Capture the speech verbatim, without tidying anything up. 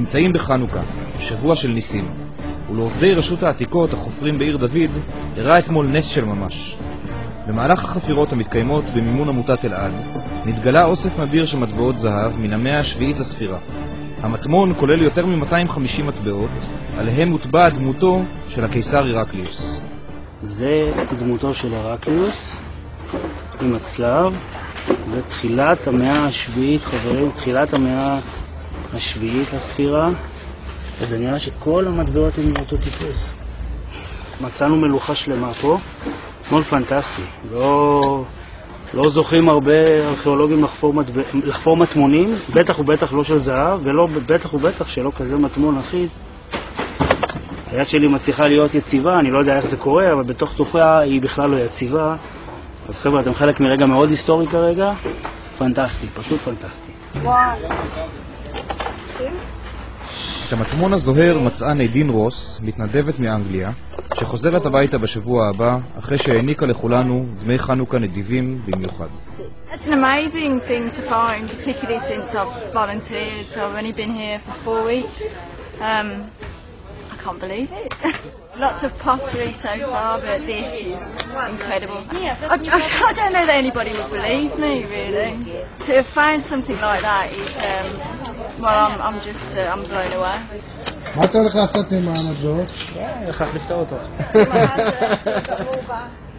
נמצאים בחנוכה, שבוע של ניסים, ולעובדי רשות העתיקות החופרים בעיר דוד הראה אתמול נס של ממש. במהלך החפירות המתקיימות במימון עמותת אלעד, נתגלה אוסף נדיר של מטבעות זהב מן המאה השביעית לספירה. המטמון כולל יותר מ-מאתיים וחמישים מטבעות, עליהם מוטבע דמותו של הקיסר הרקליוס. זה דמותו של הרקליוס עם הצלב. זה תחילת המאה השביעית, חברים, תחילת המאה השביעית לספירה. אז נראה שכל המטבעות הם מאותו טיפוס. מצאנו מלוכה שלמה פה, מאוד פנטסטי. לא, לא זוכים הרבה ארכיאולוגים לחפור, מטבע, לחפור מטמונים, בטח ובטח לא של זהב, ולא בטח ובטח שלא כזה מטמון אחיד. היד שלי מצליחה להיות יציבה, אני לא יודע איך זה קורה, אבל בתוך תופה היא בכלל לא יציבה. אז חבר'ה, אתם חלק מרגע מאוד היסטורי כרגע, פנטסטי, פשוט פנטסטי. את המטמון הזוהר מצאה נידין רוס, מתנדבת מאנגליה, שחוזרת הביתה בשבוע הבא, אחרי שהעניקה לכולנו דמי חנוכה נדיבים במיוחד. It's an amazing thing to find, particularly since I've volunteered. So I've only been here for four weeks. Um, I can't believe it. Lots of pottery so far, but this is incredible. I, I, I don't know that anybody would believe me, really. To have found something like that is, um, well, I'm, I'm just, uh, I'm blown away. מה אתה הולך לעשות עם המטבעות? איך לפתור אותו.